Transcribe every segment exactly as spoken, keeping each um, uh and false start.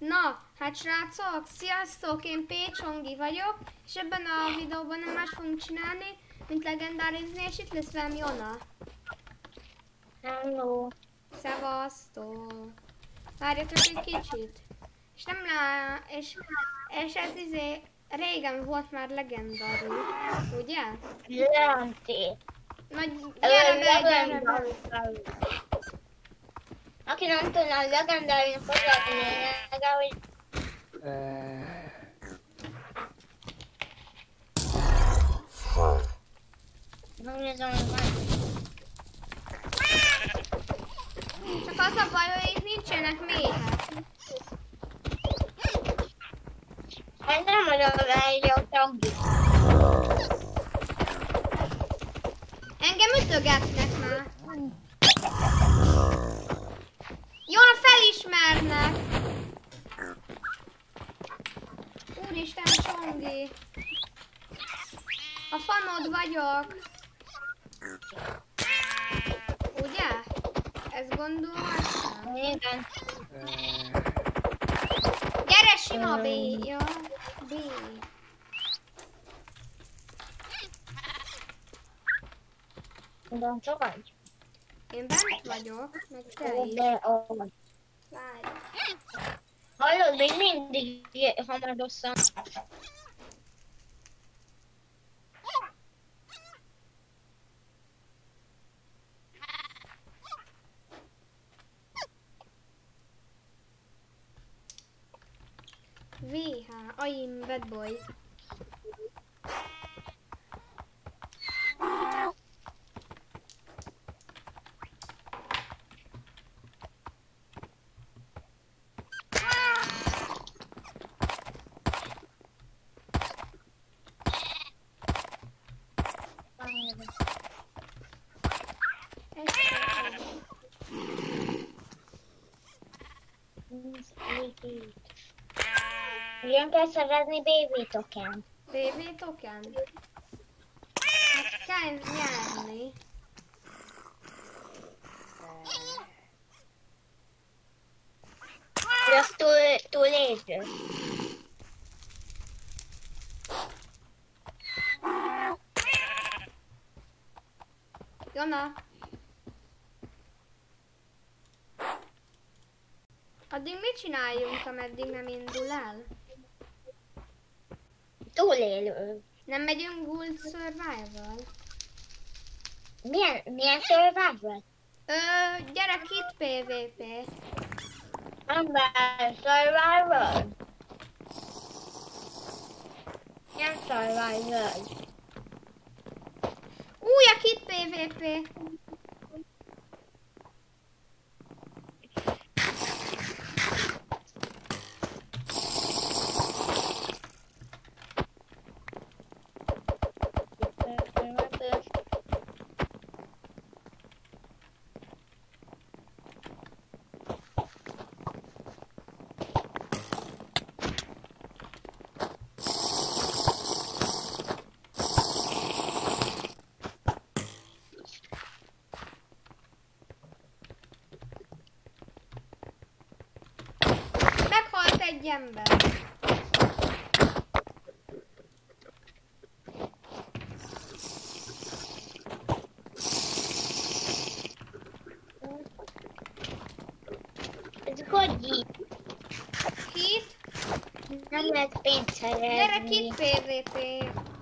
Na, hát srácok, sziasztok, én Pécsongi vagyok, és ebben a videóban nem más fogunk csinálni, mint legendárizni, és itt lesz velem Jona. Hello. Szevasztok. Várjatok egy kicsit. És nem lá... és, és ez izé... régen volt már legendari, ugye? Leonti. Nagy, gyere be, gyere be. Aki nem tudna a legendárinak az a lényege, hogy... Megnézem, hogy van. Csak az a baj, hogy itt nincsenek méhek. Ez nem az a legjobb tangi. Engem ütögetnek már. Jól felismernek. Úristen, Csongi. A fanod vagyok. Ugye? Ezt gondolhattam. Igen. Gyere, sima B. Ja, B. De csak vagy. Én bent vagyok, meg te is. De ó. Várj. Hallod, még mindig hamarosan. vé há, I'm bad boy. Ugyan kell szerezni baby token. baby token? Hát kell nyerni. De az túl, túl léző. Jona. Addig mit csináljunk, ameddig nem indul el? Túlélő. Nem megyünk Gold Survival? Milyen, milyen survival? Ö, gyere Kit pé vé pé. Ember survival. Nem survival. Új, a Kit pé vé pé. Meghalt egy ember. Ez hogy így? Kit? Nem lehet pénzt szerezni. Gyere Kit pé vé pé.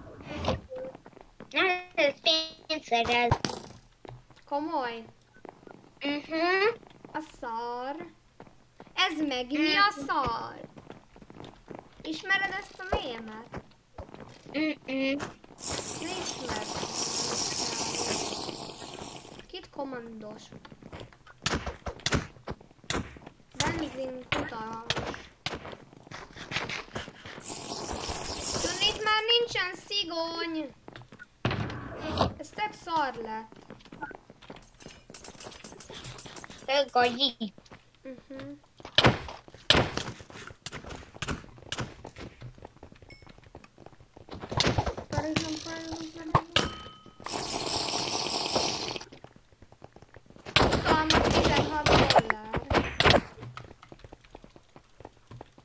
Nem lehet pénzt szerezni. Komoly. Uh-huh. A szar. Ez meg mi a szar? Ismered ezt a mémet? Uh-uh. Ne ismered. Kit komandos. Benzin kutas. Tudni, itt már nincsen szigony. Ez tök szar lett. Ez gagyi. Uh-huh. Parizom, parizom, parizom. Utalma tizenhat dollár.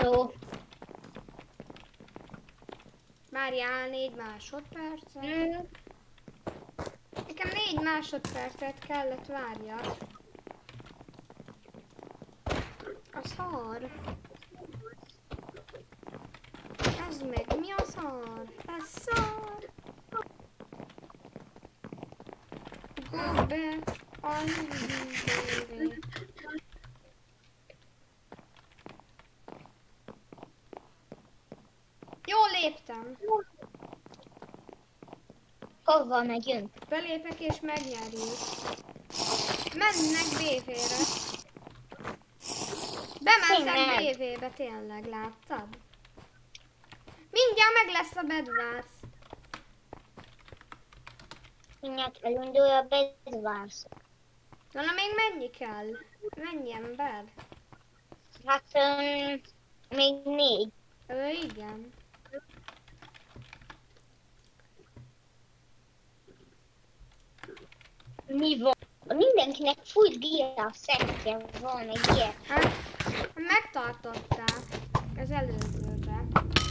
Jó. Várjál négy másodpercet. Mm. Nekem négy másodpercet kellett várjak. A szar. Ez meg mi a szar? Ez szar. Go be a jövőbe. Jól léptem. Hova megyünk? Belépek és megnyerjük. Mennek bé vé-re. Bementek Tényleg? bé vé-be, tényleg, láttad? Mindjárt meg lesz a Bedwars. Mindjárt elindul a Bedwars. Na, még mennyi kell? Mennyi ember? Hát um, még négy. Ö, igen. Mi van? Mindenkinek full dia szettje van egy ilyen. Hát, megtartották az előzőbe.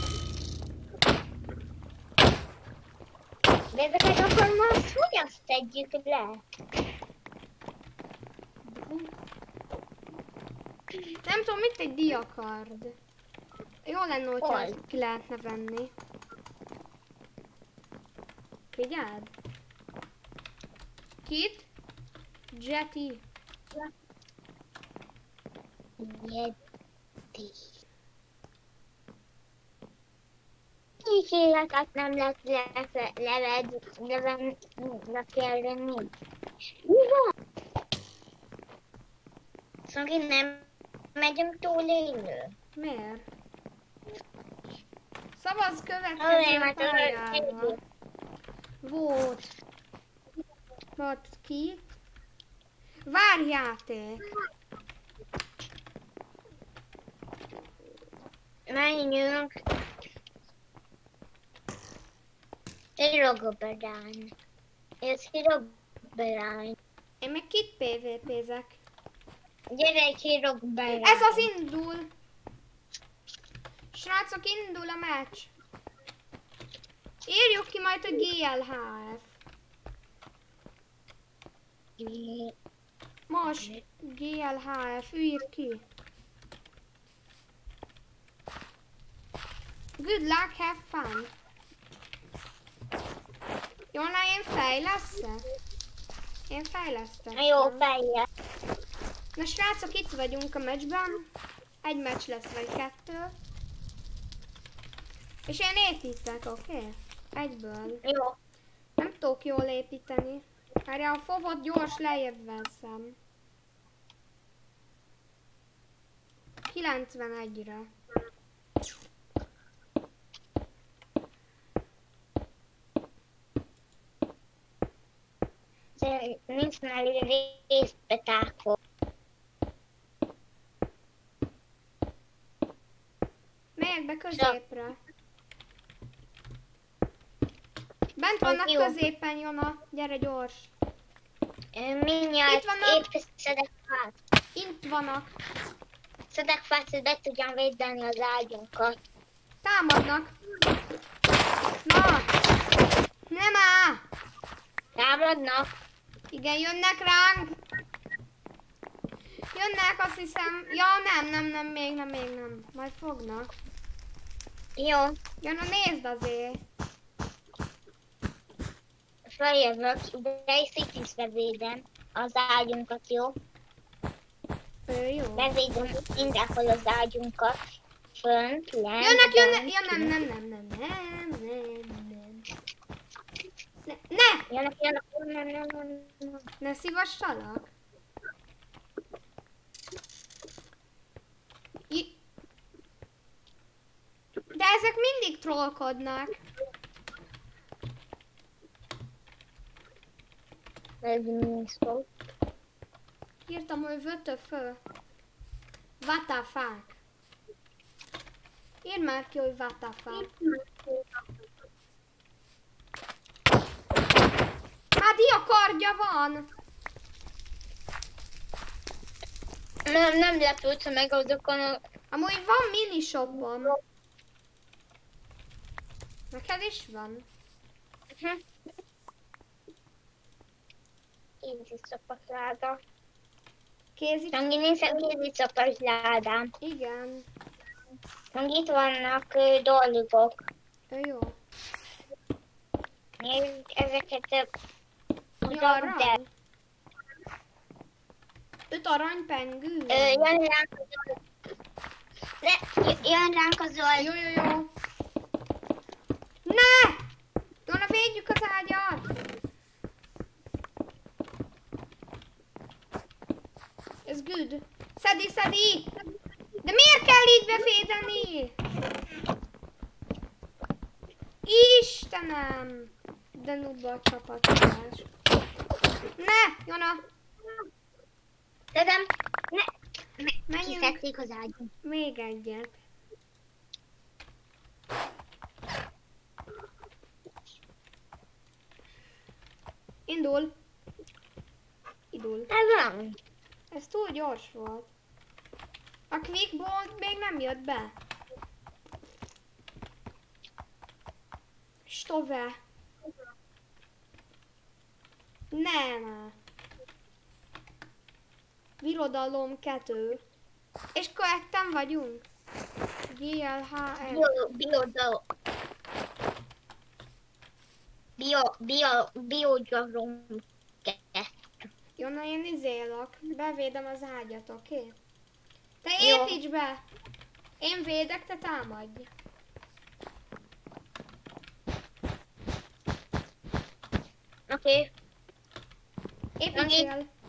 De ezeket akkor most hogyan szedjük le? Nem tudom, mit egy diakard. Jó lenne, hogyha Hol? ezt ki lehetne venni. Figyeld! Kit? Jetty. Yeti. Kísérletet nem lehet levenni, levenni. Mi van? Szóval nem megyünk túlélő. Miért? Szavaz következő Azért, mert az pályára. egy- Volt. Volt ki? Várjáték. Menjünk. Hirogberány. Ez hirogberány. Én meg kit pé vé pézek. Gyere egy hirogberány. Ez az indul. Srácok, indul a meccs. Írjuk ki majd a gé el há ef. Most gé el há ef, ír ki. Good luck, have fun. Jó, na én fejlesztek? Én fejlesztek. Jó, fejje. Na srácok, itt vagyunk a meccsben. Egy meccs lesz, vagy kettő. És én építek, oké? Okay? Egyből. Jó. Nem tudok jól építeni. Várjál, a fovot gyors lejjebb veszem. kilencvenegyre. Nincs már részbetákó. Megyek be középre. Bent vannak jó. középen, Jona. Gyere gyors. Mindjárt Itt vannak. épp szedek fát. Itt vannak. Szedek fát, hogy be tudjam védeni az ágyunkat. Támadnak. Na! Nem áll! Támadnak. Igen, jönnek ránk. Jönnek, azt hiszem. Ja, nem, nem, nem, még nem, még nem. Majd fognak. Jó. Jön, nézd azért. Feljövök, de egy szitisbe védem az ágyunkat, jó? Ő, jó. Megvédem mindenhol az ágyunkat. Fönt, lent, Jönnek, jönnek. bent, Ja, nem, nem, nem, nem, nem, nem, nem. Ne, ne! Jönnek, jönnek, nem, nem, nem, nem. Ne szívassalak. I- De ezek mindig trollkodnak. Ez mi szó? Írtam, hogy vötöfö. What the fuck? Írd már ki, hogy what the fuck. Hát diakardja van. Nem, nem lepődsz meg azokon a Amúgy van minishopom. Neked is van? Uh-huh. Kéziszopas láda. Kézi... Tangi, nézem kéziszopas ládám. Igen. Tangi, itt vannak ö, dolgok. Ő jó. Nézd ezeket a Mi dolgok, de arany? Öt aranypengő? ö, jön ránk a zöld. De jön ránk a zöld. Jó, jó, jó. Ne! Jona, védjük az ágyat! Ez good. Szedi, szedi! De miért kell így befédeni? Istenem! De nubba a csapatolás. Ne! Jona! Tudom, ne, ne, Menjünk. kiszedték az ágyunk. Még egyet. Indul. Indul. Ez van. Ez túl gyors volt. A quick bolt még nem jött be. Stove. Ne, ne. Birodalom kettő. És korrekten vagyunk. G L H L. Bio, bio, bio. Bio, bio, biogyarom. Jó, na én izélok. Bevédem az ágyat, oké? Okay? Te Jó. építs be! Én védek, te támadj. Oké. Okay. Építsél!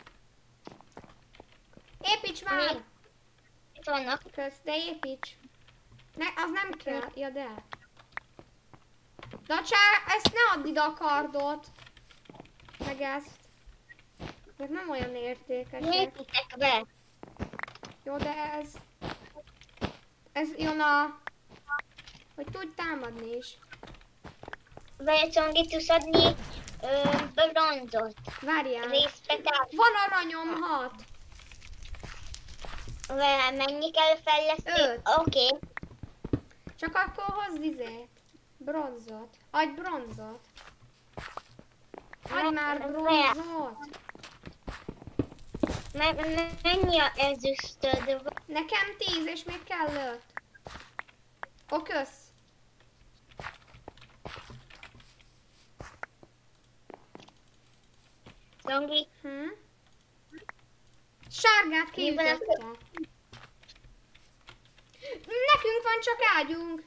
Építs már! Itt vannak. Kösz, de építs. Ne, az nem kell. Ja, de. De csá, ezt ne add ide a kardot. Meg ezt. Mert nem olyan értékesek. Építek be. Jó, de ez... Ez jön a... Hogy tudj támadni is. Becsongi tudsz adni ö, bronzot. Várjál. Részletet. Van aranyom hat. Vele mennyi kell fejleszteni? Öt. Oké. Okay. Csak akkor hozz izét. Bronzot. Adj bronzot. Adj Me- már me- bronzot. Me- me- mennyi a ezüstöd? Nekem tíz, és még kell öt. Ó, kösz. Zongi, Hm? Sárgát kiütötte. Nekünk van csak ágyunk.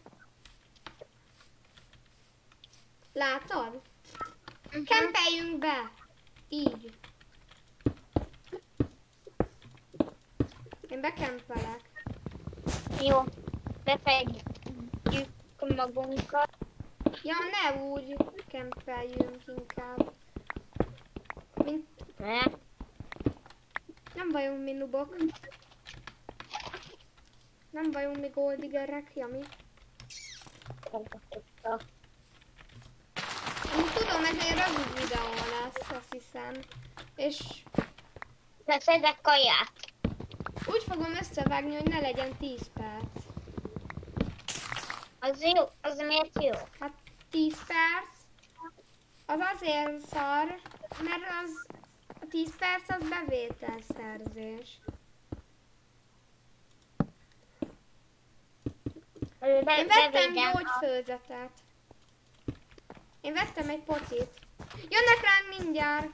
Látod? uh-huh. Kempeljünk be. Így. Én bekempelek. Jó, befejtjük magunkat. Ja, ne úgy kempeljünk inkább. Mint... Ne. Nem vagyunk mi nubok. Nem vagyunk mi goldigerek, Jami. Én tudom, ez egy rövid videó lesz, azt hiszem. És Beszedek kaját. úgy fogom összevágni, hogy ne legyen tíz perc. Az jó, az miért jó? Hát tíz perc az azért szar, mert az a tíz perc az bevételszerzés. Be, Én vettem bevédem a- gyógyfőzetet. Én vettem egy potit. Jönnek ránk mindjárt.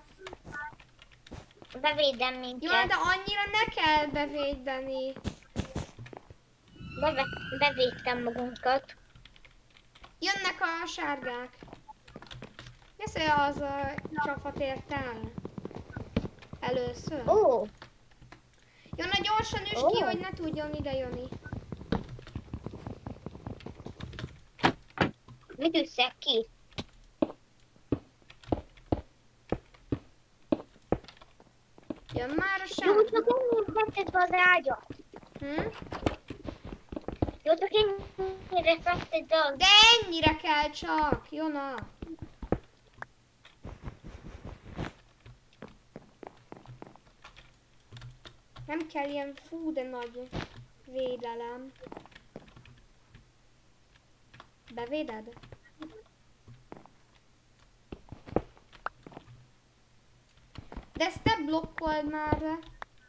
Bevédem Jó, minket. de annyira ne kell bevédeni. Beve, bevédtem magunkat. Jönnek a sárgák. Nézd, hogy az a csapat ért el. Először. Ó, oh, Jönnek gyorsan üsd ki, Ó. hogy ne tudjon ide jönni. mit üsszek ki? Jön már a Jó, sárga. csak ennyire fekted be az ágyat. Hm? Jó, csak ennyire fekted be az... De ennyire kell csak, Jona. Nem kell ilyen fú, de nagy Védelem. Bevéded? De ezt te blokkold már le.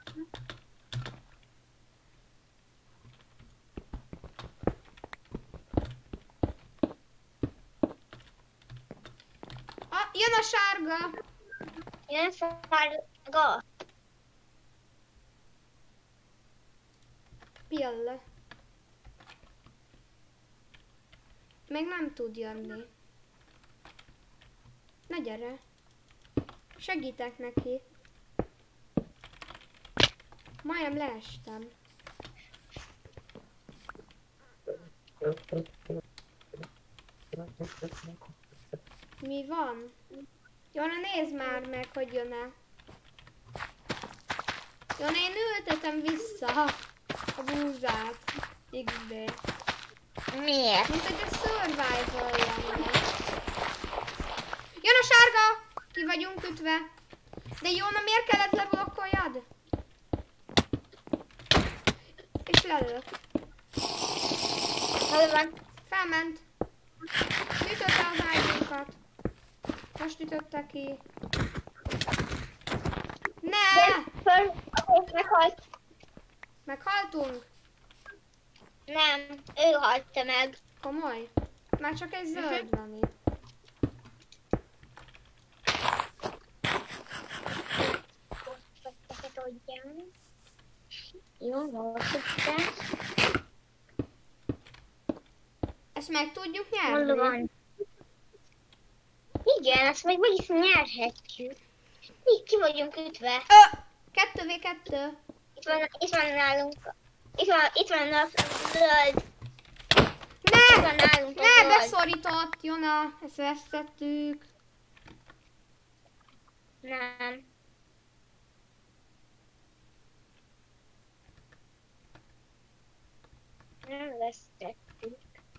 Ah, jön a sárga! Jön sárga. Pill. Még nem tud jönni. Na gyere. Segítek neki. Majdnem leestem. Mi van? Jona, nézd már meg, hogy jön-e. Jona, én ültetem vissza a búzát. iksz dé. Miért? Mint hogy a survival lenne. Jön a sárga! Ki vagyunk ütve. De Jóna, miért kellett leblokkoljad? És lelőtt. Hol van? Felment. Ütötte az ágyunkat. Most ütötte ki. Ne! Föl, meghalt. Meghaltunk? Nem, ő halta meg. Komoly? Már csak egy zöld van itt. Jó, volt itt. Ezt meg tudjuk Hol nyerni? van? Igen, ezt még meg is nyerhetjük. Így ki vagyunk ütve. Ö! kettő vé kettő. Itt van, itt van nálunk. Itt van, itt van a zöld. Itt Ne! van nálunk a Ne! zöld. Beszorított, Jona! Ezt vesztettük. Nem. Nem vesztettük.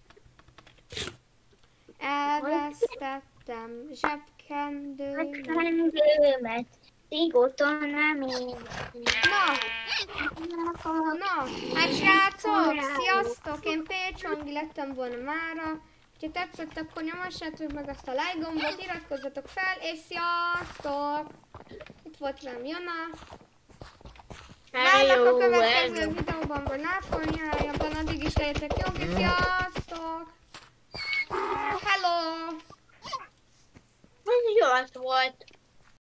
Elvesztettem zsebkendőmet. Kendőmet. Régóta nem én. Na! Na! Hát srácok, sziasztok! Én Pécsongi lettem volna mára. Ha tetszett, akkor nyomassátok meg azt a like gombot, iratkozzatok fel, és sziasztok! Itt volt velem Jona. Várlak a következő videóban, vagy náfolnyájában, addig is legyetek jók, és sziasztok! Hello! Ez jó volt.